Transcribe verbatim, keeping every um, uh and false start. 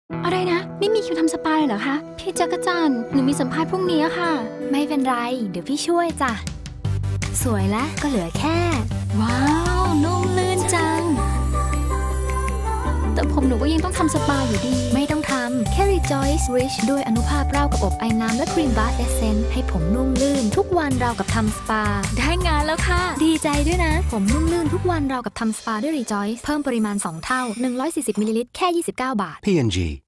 อะไรนะไม่มีคิวทำสปาเลยเหรอคะพี่จักรจันทร์หนูมีสัมภาษณ์พรุ่งนี้ค่ะไม่เป็นไรเดี๋ยวพี่ช่วยจ้ะสวยแล้วก็เหลือแค่ว้าวนุ่มลื่นจังแต่ผมหนูก็ยังต้องทำสปาอยู่ดีไม่ต้องทำแค่ Rejoice Rich ด้วยอนุภาพราวกับอบไอ้น้ำและครีมบาร์เอเซนส์ให้ผมนุ่มลื่นทุกวันราวกับทำสปาได้งานแล้วค่ะดีใจด้วยนะผมนุ่มลื่นทุกวันราวกับทำสปาด้วย Rejoice เพิ่มปริมาณสองเท่าหนึ่งร้อยสี่สิบมิลลิลิตรแค่ยี่สิบเก้าบาทพี เอ็น จี